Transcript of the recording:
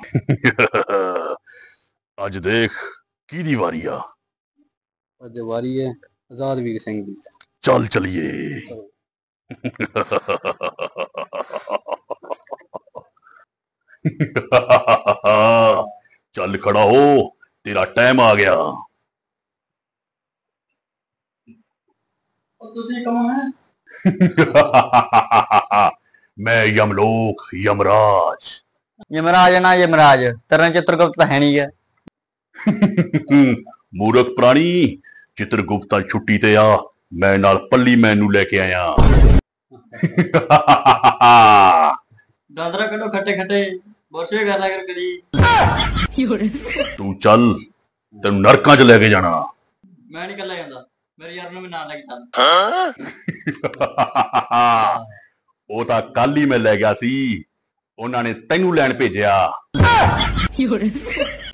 ਅੱਜ ਦੇਖ ਕਿਹਦੀ ਵਾਰੀ ਆ। ਅੱਜ ਵਾਰੀ ਹੈ ਆਜ਼ਾਦ ਵੀਰ ਸਿੰਘ ਦੀ। ਚੱਲ ਚਲੀਏ। ਚੱਲ ਖੜਾ ਹੋ, ਤੇਰਾ ਟਾਈਮ ਆ ਗਿਆ। ਤੁਸੀਂ ਕੌਣ ਹੈ? मैं यमलोक यमराज। यमराज ना यमराज, तेरा चित्रगुप्त तो है नहीं है। मूर्ख प्राणी, चित्रगुप्त छुट्टी ते आ, मैं नाल पल्ली मैनू लेके आया। दादरा कटो खट्टे खट्टे बोरसे कर कर करी। तू चल, तेन नरकां च लेके जाना। मैं नहीं कल्ला जांदा, मेरे यार नूं भी नाल लेके चल। ਉਹ ਤਾਂ ਕੱਲ ਹੀ ਮੈਂ ਲੈ ਗਿਆ ਸੀ, ਉਹਨਾਂ ਨੇ ਤੈਨੂੰ ਲੈਣ ਭੇਜਿਆ।